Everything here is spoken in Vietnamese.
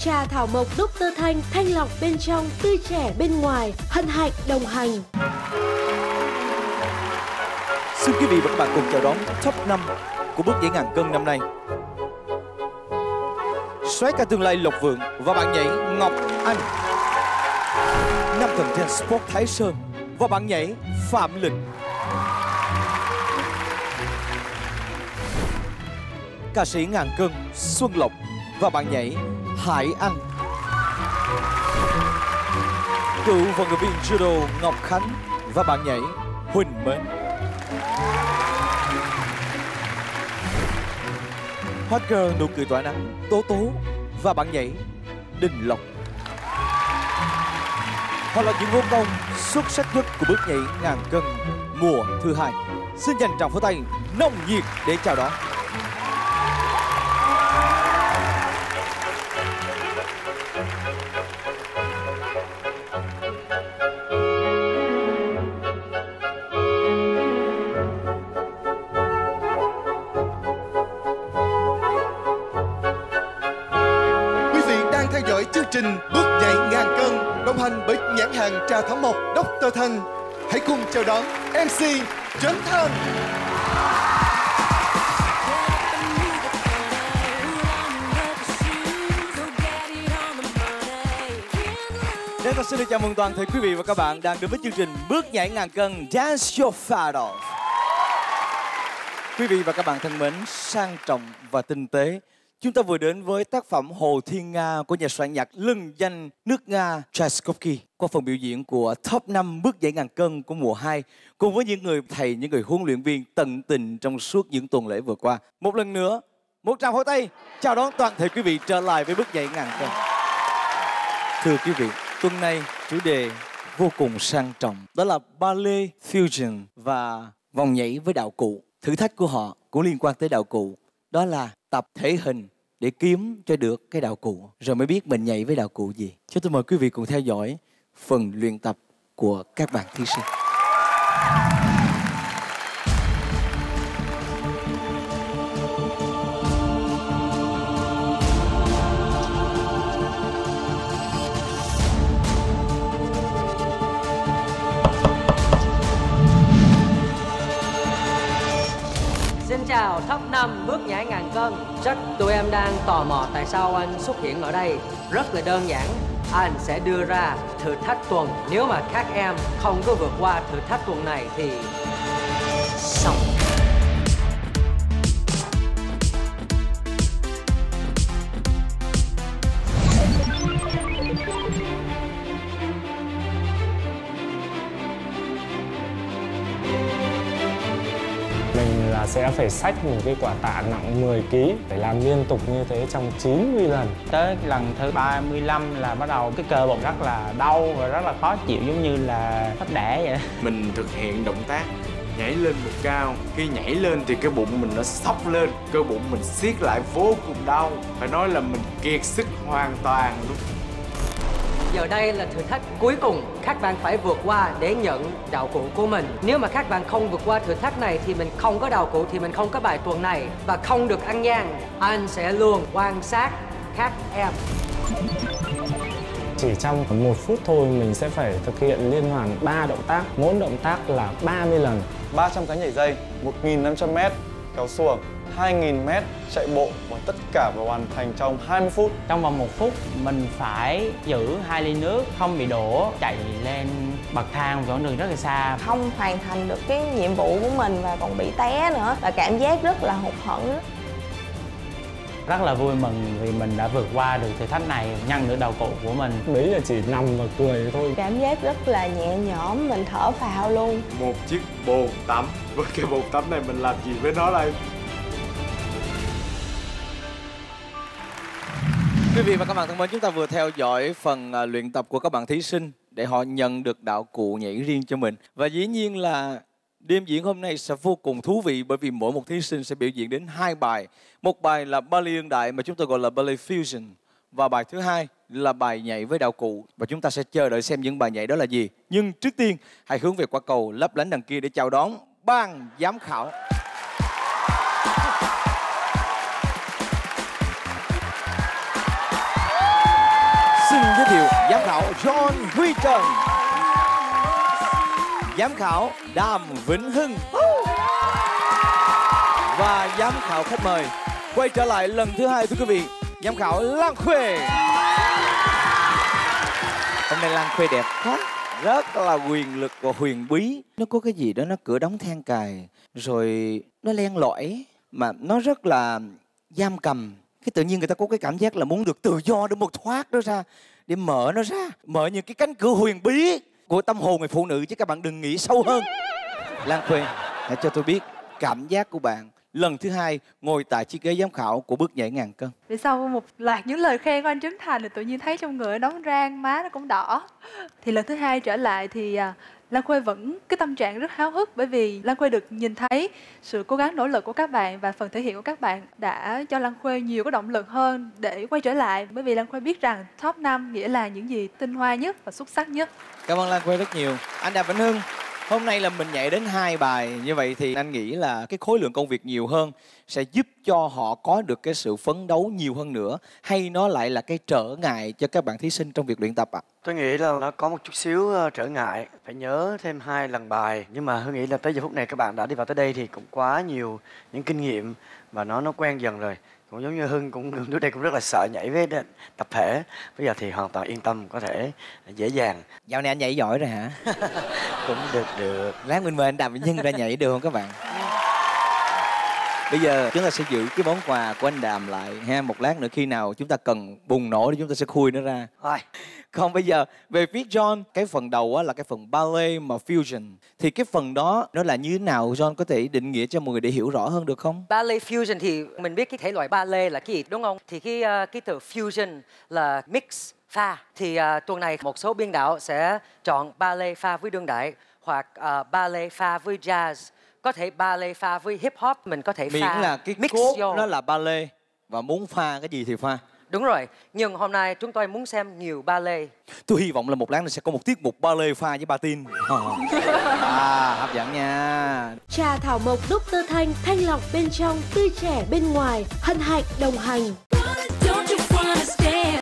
Trà thảo mộc Dr. Thanh, thanh lọc bên trong, tươi trẻ bên ngoài, hân hạnh đồng hành. Xin quý vị và các bạn cùng chào đón top 5 của bước nhảy ngàn cân năm nay. Soái ca tương lai Lộc Vượng và bạn nhảy Ngọc Anh. Nam thần trên Sport Thái Sơn và bạn nhảy Phạm Lịch. Ca sĩ ngàn cân Xuân Lộc và bạn nhảy Hải Anh. Cựu vận động viên judo Ngọc Khánh và bạn nhảy Huỳnh Mến. Hot girl nụ cười tỏa nắng Tố Tố và bạn nhảy Đình Lộc. Họ là những vô công xuất sắc nhất của bước nhảy ngàn cân mùa thứ 2. Xin dành tràng pháo tay nồng nhiệt để chào đón. Chương trình bước nhảy ngàn cân đồng hành bởi nhãn hàng trà thảo mộc Dr. Thanh. Hãy cùng chào đón MC Trấn Thành. Chúng ta xin được chào mừng toàn thể quý vị và các bạn đang đến với chương trình bước nhảy ngàn cân Dance Your Fat Off. Quý vị và các bạn thân mến, sang trọng và tinh tế, chúng ta vừa đến với tác phẩm Hồ Thiên Nga của nhà soạn nhạc lừng danh nước Nga Tchaikovsky qua phần biểu diễn của top 5 bước nhảy ngàn cân của mùa 2 cùng với những người thầy, những người huấn luyện viên tận tình trong suốt những tuần lễ vừa qua. Một lần nữa, một tràng pháo tay chào đón toàn thể quý vị trở lại với bước nhảy ngàn cân. Thưa quý vị, tuần này chủ đề vô cùng sang trọng, đó là ballet fusion và vòng nhảy với đạo cụ. Thử thách của họ cũng liên quan tới đạo cụ, đó là tập thể hình để kiếm cho được cái đạo cụ, rồi mới biết mình nhảy với đạo cụ gì. Cho tôi mời quý vị cùng theo dõi phần luyện tập của các bạn thí sinh. Xin chào top 5 bước nhảy ngàn cân. Chắc tụi em đang tò mò tại sao anh xuất hiện ở đây. Rất là đơn giản, anh sẽ đưa ra thử thách tuần. Nếu mà các em không có vượt qua thử thách tuần này thì xong. Sẽ phải xách một cái quả tạ nặng 10 kg, phải làm liên tục như thế trong 90 lần. Tới lần thứ 35 là bắt đầu cái cơ bụng rất là đau và rất là khó chịu, giống như là sắp đẻ vậy. Mình thực hiện động tác nhảy lên bục cao. Khi nhảy lên thì cái bụng mình nó xốc lên, cơ bụng mình siết lại vô cùng đau. Phải nói là mình kiệt sức hoàn toàn luôn. Giờ đây là thử thách cuối cùng, các bạn phải vượt qua để nhận đạo cụ của mình. Nếu mà các bạn không vượt qua thử thách này thì mình không có đạo cụ, thì mình không có bài tuần này và không được ăn gian. Anh sẽ luôn quan sát các em. Chỉ trong 1 phút thôi mình sẽ phải thực hiện liên hoàn 3 động tác, mỗi động tác là 30 lần. 300 cái nhảy dây, 1.500m kéo xuồng, 2.000m chạy bộ và tất cả phải hoàn thành trong 20 phút. Trong vòng 1 phút mình phải giữ 2 ly nước, không bị đổ, chạy lên bậc thang quãng đường rất là xa. Không hoàn thành được cái nhiệm vụ của mình và còn bị té nữa và cảm giác rất là hụt hẫng. Rất là vui mừng vì mình đã vượt qua được thử thách này, nhận được đạo cụ của mình. Đấy là chỉ nằm và cười thôi. Cảm giác rất là nhẹ nhõm, mình thở phào luôn. Một chiếc bồn tắm. Với cái bồn tắm này mình làm gì với nó đây? Quý vị và các bạn thân mến, chúng ta vừa theo dõi phần luyện tập của các bạn thí sinh để họ nhận được đạo cụ nhảy riêng cho mình. Và dĩ nhiên là đêm diễn hôm nay sẽ vô cùng thú vị bởi vì mỗi một thí sinh sẽ biểu diễn đến 2 bài. Một bài là ballet đương đại mà chúng tôi gọi là ballet fusion. Và bài thứ hai là bài nhảy với đạo cụ. Và chúng ta sẽ chờ đợi xem những bài nhảy đó là gì. Nhưng trước tiên, hãy hướng về quả cầu lấp lánh đằng kia để chào đón ban giám khảo. John Huy Trần, giám khảo Đàm Vĩnh Hưng và giám khảo khách mời quay trở lại lần thứ hai, thưa quý vị, giám khảo Lan Khuê. Hôm nay Lan Khuê đẹp quá, rất là quyền lực và huyền bí. Nó có cái gì đó nó cửa đóng then cài, rồi nó len lỏi mà nó rất là giam cầm. Cái tự nhiên người ta có cái cảm giác là muốn được tự do để một thoát nó ra, để mở nó ra, mở những cái cánh cửa huyền bí của tâm hồn người phụ nữ, chứ các bạn đừng nghĩ sâu hơn. Lan Khuê, hãy cho tôi biết cảm giác của bạn lần thứ hai ngồi tại chiếc ghế giám khảo của Bước Nhảy Ngàn Cân. Vì sau một loạt những lời khen của anh Trấn Thành thì tự nhiên thấy trong người nóng rang, má nó cũng đỏ. Thì lần thứ hai trở lại thì Lan Khuê vẫn cái tâm trạng rất háo hức, bởi vì Lan Khuê được nhìn thấy sự cố gắng nỗ lực của các bạn và phần thể hiện của các bạn đã cho Lan Khuê nhiều cái động lực hơn để quay trở lại. Bởi vì Lan Khuê biết rằng top 5 nghĩa là những gì tinh hoa nhất và xuất sắc nhất. Cảm ơn Lan Khuê rất nhiều. Anh Đàm Vĩnh Hưng, hôm nay là mình nhảy đến 2 bài như vậy thì anh nghĩ là cái khối lượng công việc nhiều hơn sẽ giúp cho họ có được cái sự phấn đấu nhiều hơn nữa, hay nó lại là cái trở ngại cho các bạn thí sinh trong việc luyện tập ạ? Tôi nghĩ là nó có một chút xíu trở ngại, phải nhớ thêm 2 lần bài. Nhưng mà Hương nghĩ là tới giờ phút này các bạn đã đi vào tới đây thì cũng quá nhiều những kinh nghiệm và nó quen dần rồi. Cũng giống như Hưng cũng trước đây cũng rất là sợ nhảy với tập thể. Bây giờ thì hoàn toàn yên tâm, có thể dễ dàng. Dạo này anh nhảy giỏi rồi hả? Cũng được. Lát mình mời anh Đàm Vĩnh Hưng ra nhảy được không các bạn? Bây giờ chúng ta sẽ giữ cái món quà của anh Đàm lại ha. Một lát nữa khi nào chúng ta cần bùng nổ thì chúng ta sẽ khui nó ra. Rồi. Còn bây giờ về phía John, cái phần đầu á là cái phần ballet mà fusion. Thì cái phần đó nó là như thế nào? John có thể định nghĩa cho mọi người để hiểu rõ hơn được không? Ballet fusion thì mình biết cái thể loại ballet là cái gì đúng không? Thì cái từ fusion là mix pha. Thì tuần này một số biên đạo sẽ chọn ballet pha với đương đại hoặc ballet pha với jazz. Có thể ballet pha với hip hop, mình có thể pha miễn là cái mix cốt vô. nó là ballet và muốn pha cái gì thì pha. Đúng rồi, nhưng hôm nay chúng tôi muốn xem nhiều ballet. Tôi hy vọng là một lát nữa sẽ có một tiết mục ballet pha với patin. Hấp dẫn nha. Trà thảo mộc Dr. Thanh, thanh lọc bên trong, tươi trẻ bên ngoài, hân hạnh đồng hành.